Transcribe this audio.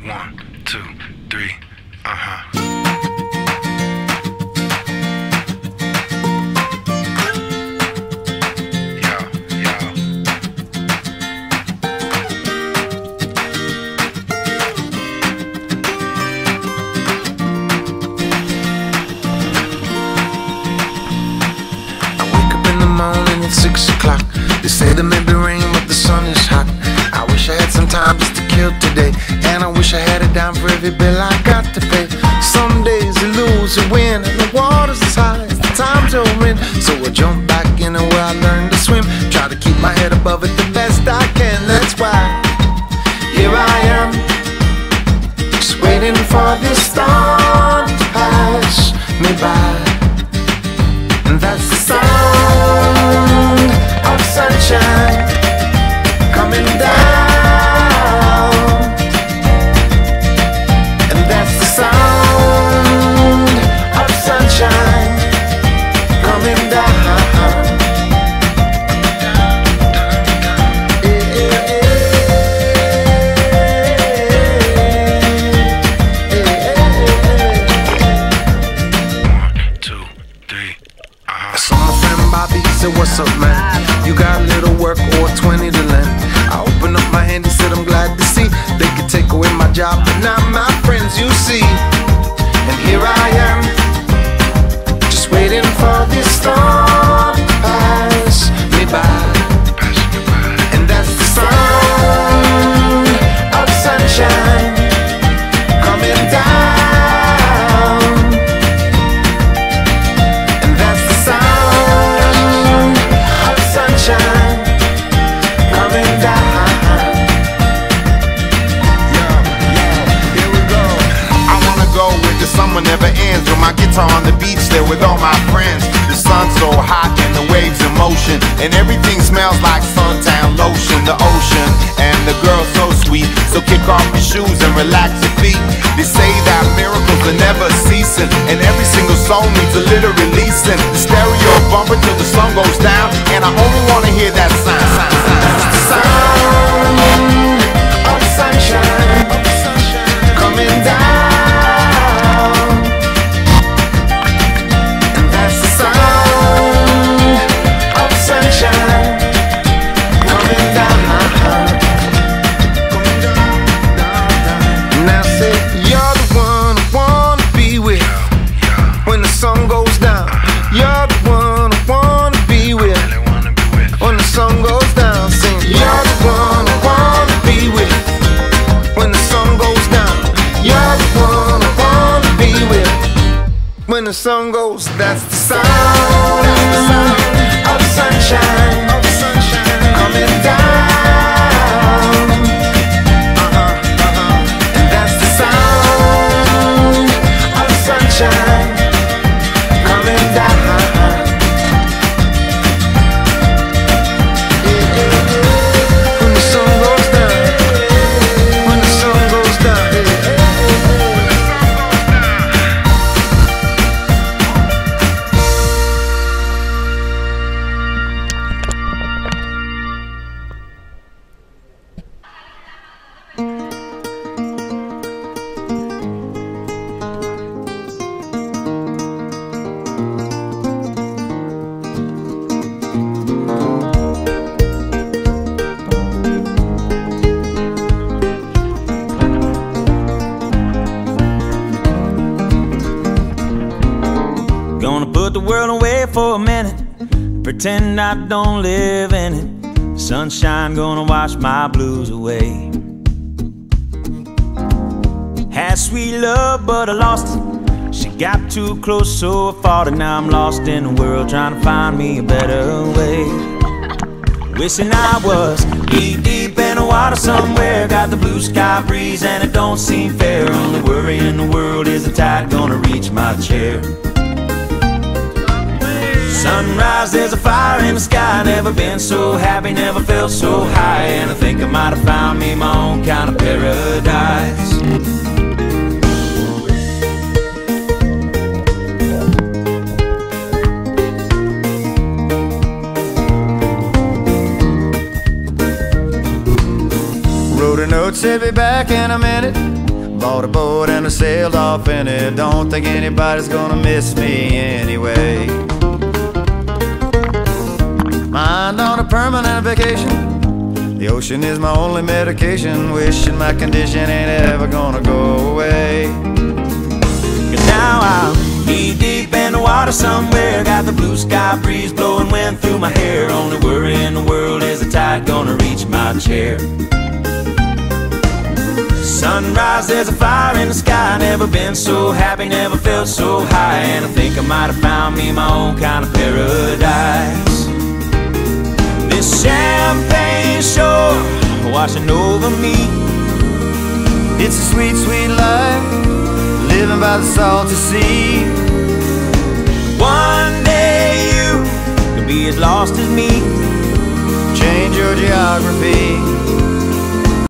1, 2, 3, morning at 6 o'clock. They say there may be rain, but the sun is hot. I wish I had some time just to kill today, and I wish I had it down for every bill I got to pay. Some days you lose, you win, and the water's as high as the times you're in. So I jump back in where I learned to swim, try to keep my head above it the best I can. That's why here I am, just waiting for this storm to pass me by. And that's the sound of sunshine coming down. And that's the sound of sunshine coming down. What's up, man? You got a little work or 20 to lend? I opened up my hand and said I'm glad to see they could take away my job, but not my friends, you see. And here I am, just waiting for this storm to pass me by. And that's the sound of sunshine coming down. And that's the sound sunshine coming down. Here we go. I wanna go where the summer never ends, with my guitar on the beach there with all my friends. The sun's so hot and the waves in motion, and everything smells like suntan lotion. The ocean and the girl so sweet, so kick off your shoes and relax your feet. They say that miracles are never ceasing, and every single soul needs a little releasing. The stereo bumper till the sun goes down, and I only wanna hear that sound. That's the sound of sunshine coming down. And that's the sound of sunshine coming down. Now say you're the one I wanna be with when the sun goes down. You're the one I wanna be with when the sun goes down. Sing, you're the one I wanna be with when the sun goes down. You're the one I wanna be with when the sun goes. That's the sound of sunshine coming down. And that's the sound of sunshine coming down. When the sun goes down, when the sun goes down. Gonna put the world away for a minute, pretend I don't live in it. Sunshine gonna wash my blues away. Had sweet love but I lost it. She got too close so I fought it. Now I'm lost in the world trying to find me a better way. Wishing I was deep in the water somewhere. Got the blue sky breeze and it don't seem fair. Only worry in the world is the tide gonna reach my chair. Sunrise, there's a fire in the sky. Never been so happy, never felt so high. And I think I might have found me my own kind of paradise. Wrote a note, said be back in a minute. bought a boat and I sailed off in it. Don't think anybody's gonna miss me anyway. Mind on a permanent vacation. The ocean is my only medication. Wishing my condition ain't ever gonna go away. Cause now I'm knee deep in the water somewhere. Got the blue sky breeze blowing wind through my hair. Only worry in the world is the tide gonna reach my chair. Sunrise, there's a fire in the sky. Never been so happy, never felt so high. And I think I might have found me my own kind of paradise. This champagne shore washing over me. It's a sweet, sweet life, living by the salty sea. One day you could be as lost as me. Change your geography.